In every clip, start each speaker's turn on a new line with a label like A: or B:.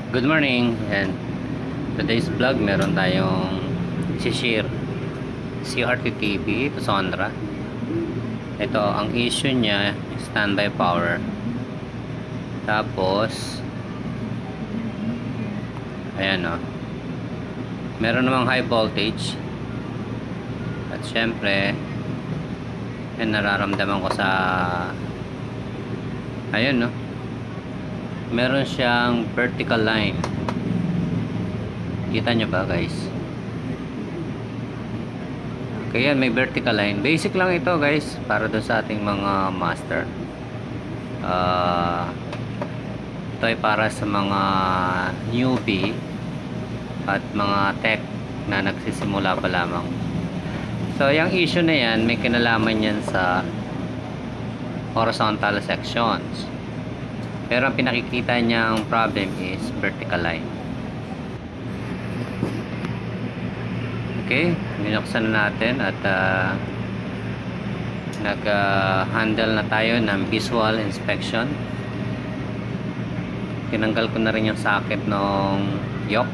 A: Good morning, and today's vlog meron tayong share Crt TV to Sondra. Ito ang issue niya, standby power. Tapos ayan o, meron namang high voltage. At syempre yan nararamdaman ko sa ayun no, meron siyang vertical line. Kita nyo ba guys? Kaya may vertical line. Basic lang ito guys, para doon sa ating mga master. Ito ay para sa mga newbie at mga tech na nagsisimula pa lamang. So yung issue na yan, may kinalaman yan sa horizontal sections. Pero ang pinakikita niyang problem is vertical line. Okay, binuksan na natin at nag-handle na tayo ng visual inspection. Tinanggal ko na rin yung socket ng yoke.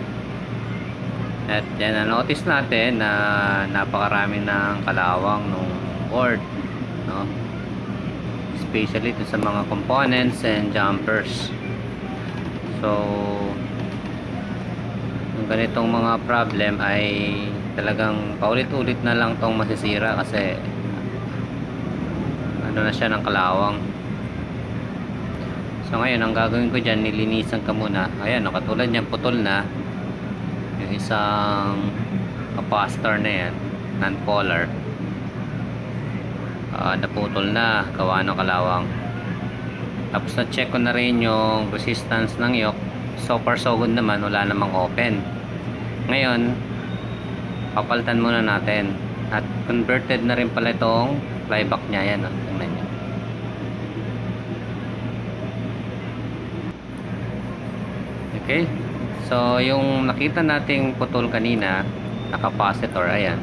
A: At yan, na-notice natin na napakarami ng kalawang ng board, no? Especially to sa mga components and jumpers. So yung ganitong mga problem ay talagang paulit-ulit na lang tong masisira kasi ano na siya ng kalawang. So ngayon ang gagawin ko dyan, nilinisan ka muna. Ayan, katulad niyan, putol na yung isang capacitor na yan, non-polar. Naputol na, gawa ng kalawang. Tapos na check ko na rin yung resistance ng yoke. So far so good naman, wala namang open. Ngayon papalitan muna natin. At converted na rin pala itong flyback nya. Yan, tingnan nyo. Okay, so yung nakita nating putol kanina na capacitor, ayan,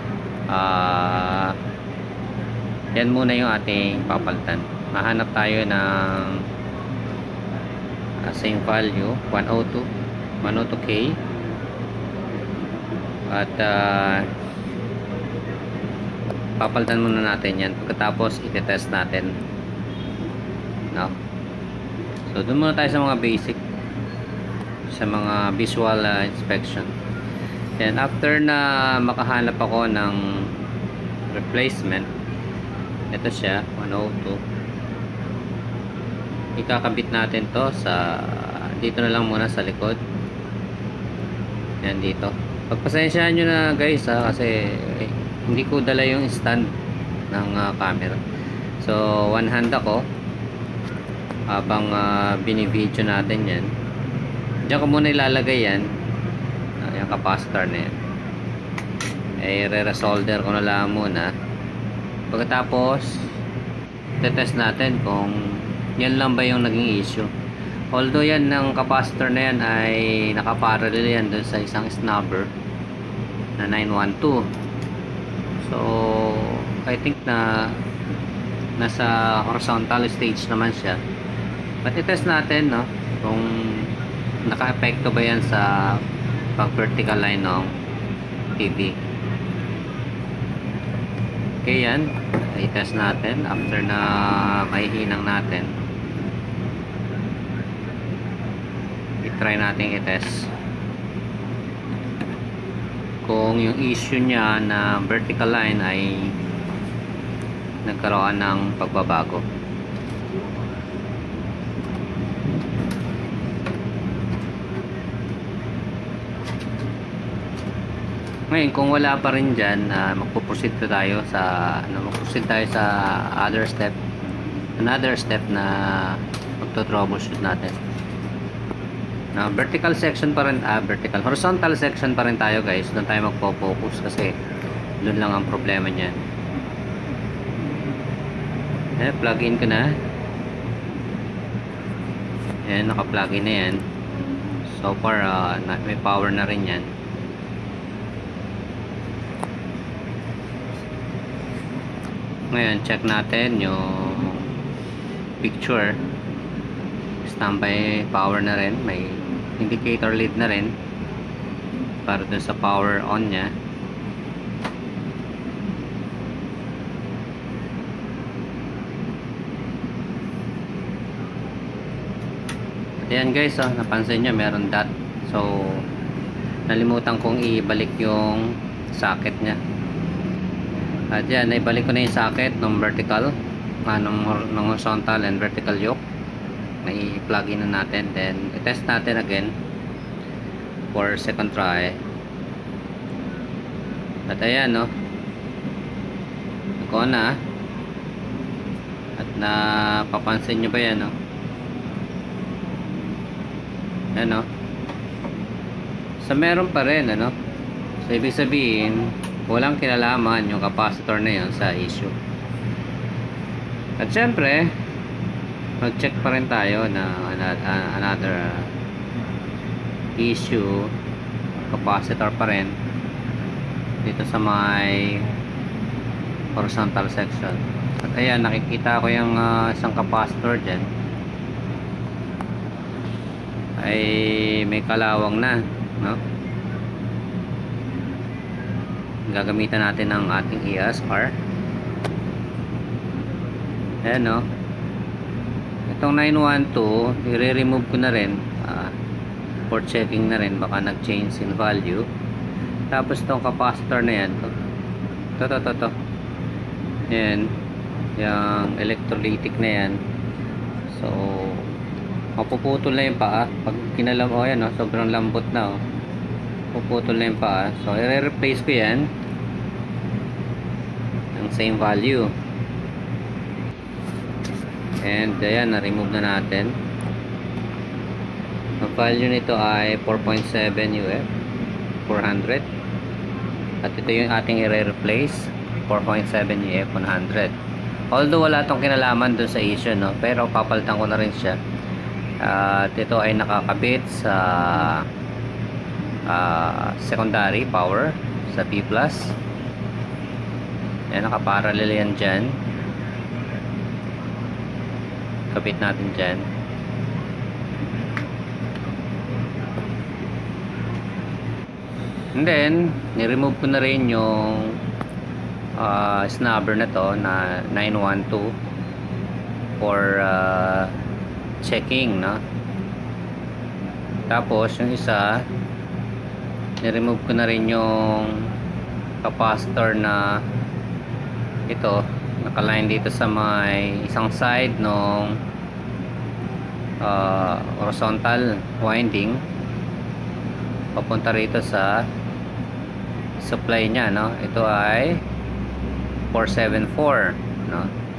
A: yan muna yung ating papalitan. Mahanap tayo ng same value 102K at papalitan muna natin yan. Pagkatapos i-test natin, no? So doon muna tayo sa mga basic, sa mga visual inspection. And after na makahanap ako ng replacement, ito siya, 102. Ikakabit natin to sa dito na lang muna sa likod. Yan dito. Pagpasensyahan nyo na guys kasi hindi ko dala yung stand ng camera. So one hand ako habang bini-video natin yan. Diyan ko muna ilalagay yan, yung capacitor na yan. Re-resolder ko na lang muna. Pagkatapos tetest natin kung yan lang ba yung naging issue. Although yan ng capacitor na yan ay nakaparallel yan dun sa isang snubber na 912. So I think na nasa horizontal stage naman siya. But i-test natin, no, kung naka-epekto ba yan sa pag-vertical line ng TV. Okay, yan. I-test natin after na maihinang natin. I-try natin i-test kung yung issue niya na vertical line ay nagkaroon ng pagbabago. Ngayon kung wala pa rin dyan, magpo-proceed tayo sa another step na magto-troubleshoot natin. Na vertical section pa rin, horizontal section pa rin tayo guys. Doon tayo magpo-focus kasi doon lang ang problema niyan. Plug in ko na. Ayan, naka-plug in na yan. So far may power na rin yan. Ngayon check natin yung picture. Standby power na rin, may indicator lead na rin para dun sa power on nya. At yan guys, napansin nyo meron dot, so nalimutan kong ibalik yung socket nya. At yan, naibalik ko na yung socket ng vertical, ng horizontal and vertical yoke. Na-plug in na natin, then i-test natin again for second try. At ayan, no, nag-on na. At napapansin nyo ba yan, no? Ayan, no, so meron pa rin, ano, so ibig sabihin walang kinalaman yung capacitor na yun sa issue. At syempre mag-check pa rin tayo na another issue, capacitor pa rin dito sa may horizontal section. At ayan, nakikita ko yung isang capacitor dyan ay may kalawang na, no? Gagamitan natin ng ating ESR. Ayan, no, itong 912 i-remove ko na rin for checking na rin, baka nag-change in value. Tapos itong capacitor na yan, to yan, yung electrolytic na yan, so mapuputol na yung paa pag kinalam. O yan, sobrang lambot na, puputol na yung paa, so i-replace ko yan ng same value. And ayan, na-remove na natin. Ang value nito ay 4.7 UF 400. At ito yung ating i-replace, 4.7 UF 100. Although wala tong kinalaman dun sa issue, no, pero papalitan ko na rin siya. At ito ay nakakabit sa secondary power sa P+. Ayan, nakaparallel yan dyan. Kapit natin dyan. And then ni-remove ko na rin yung snubber na to na 912 for checking, no? Tapos yung isa, ni-remove ko na rin yung capacitor na ito, nakaline dito sa may isang side ng horizontal winding papunta rito sa supply nya, no? Ito ay 474, no?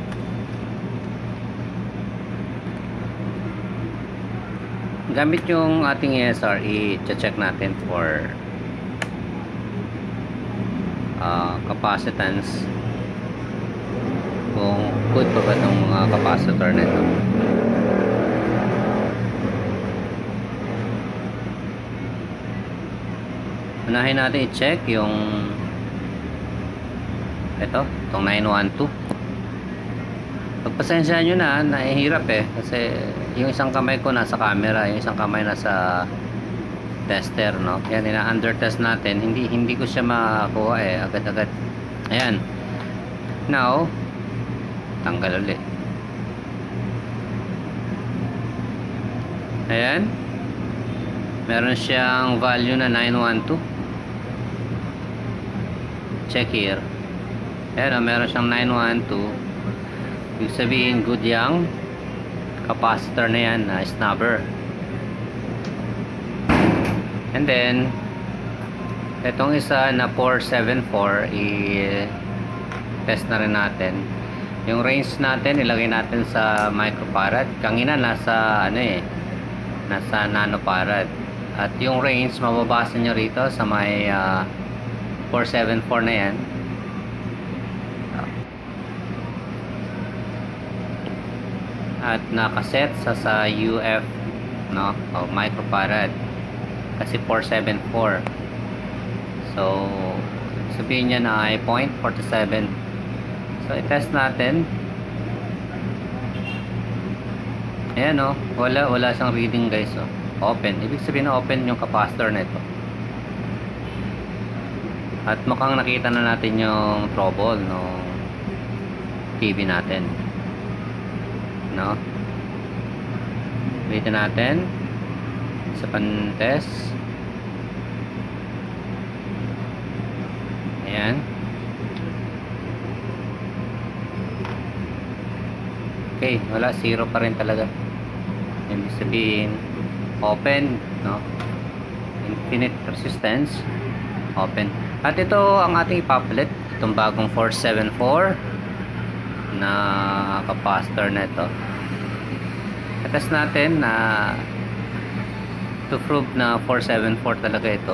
A: Gamit yung ating ESR, i-check natin for capacitance, kung good pa ba itong mga capacitor na ito. Unahin natin i-check yung itong 912. Pagpasensya nyo na, nahihirap kasi yung isang kamay ko nasa camera, yung isang kamay nasa tester, no? Yan, ina-under test natin, hindi ko siya makuha agad-agad. Ayan, now tanggal ulit. Ayan, meron siyang value na 912. Check here. Ayan, meron siyang 912. Ibig sabihin good yung capacitor na yan, na snubber. And then itong isa na 474, i-test na rin natin. Yung range natin, ilagay natin sa microfarad. Kanina nasa nasa nanofarad. At yung range, mababasa nyo rito sa may 474 na yan. At nakaset sa UF, no, o microfarad, kasi 474. So sabihin niya na ay 0.47. So i-test natin. Ayan, wala siyang reading, guys. open. Ibig sabihin na open yung capacitor na ito. At mukhang nakita na natin yung trouble ng TV natin, no? Ulitin natin sa pan-test. Ayan. Okay, wala, zero pa rin talaga. Ibig sabihin open, no? Infinite resistance, open. At ito ang ating ipapalit, itong bagong 474 na capacitor na ito. Test natin na to prove na 474 talaga ito.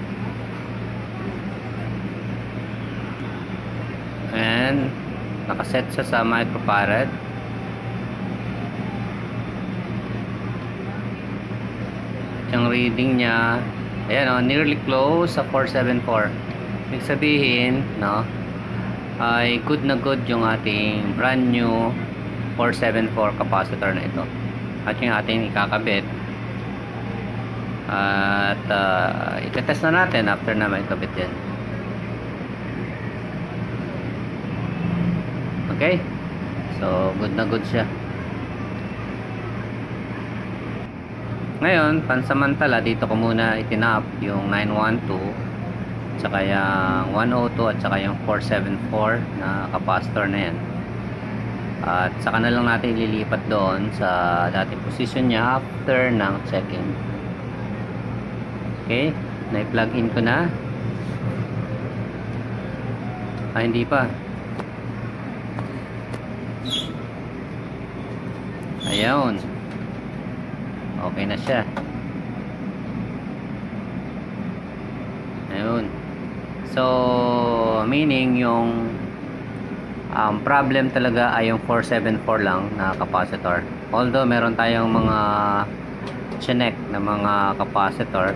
A: And nakaset sa microfarad. Yung reading niya, ayan, nearly close sa 474. Ibig sabihin, no, ay good na good yung ating brand new 474 capacitor na ito. At yung ating ikakabit. At itetest na natin after na maikabit yan. Okay? So, good na good siya. Ngayon, pansamantala, dito ko muna itinap yung 912 tsaka yung 102 at saka yung 474 na capacitor na yan. At saka na lang natin ililipat doon sa dating position niya after ng checking. Okay, na-plug in ko na. Hindi pa. Ayun, okay na siya. Ayun. So, meaning yung problem talaga ay yung 474 lang na capacitor. Although meron tayong mga chinek na mga capacitor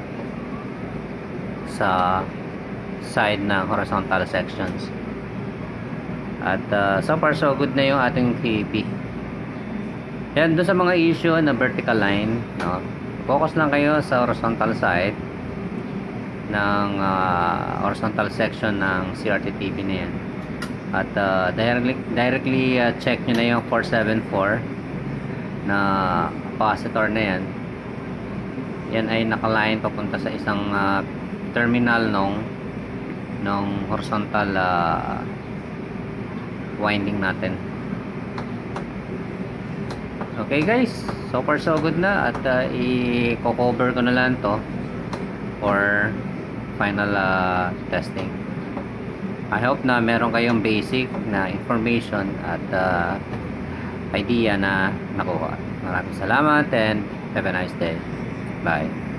A: sa side ng horizontal sections. At so far so good na yung ating TV. Yan, doon sa mga issue na vertical line, no? Focus lang kayo sa horizontal side ng horizontal section ng Crt TV na yan. At directly check nyo na yung 474 na capacitor na yan. Yan ay nakaline papunta sa isang terminal nung horizontal winding natin. Okay guys, so far so good na. At i-cover ko na lang to for final testing. I hope na meron kayong basic na information at idea na nakuha. Maraming salamat and have a nice day. Bye.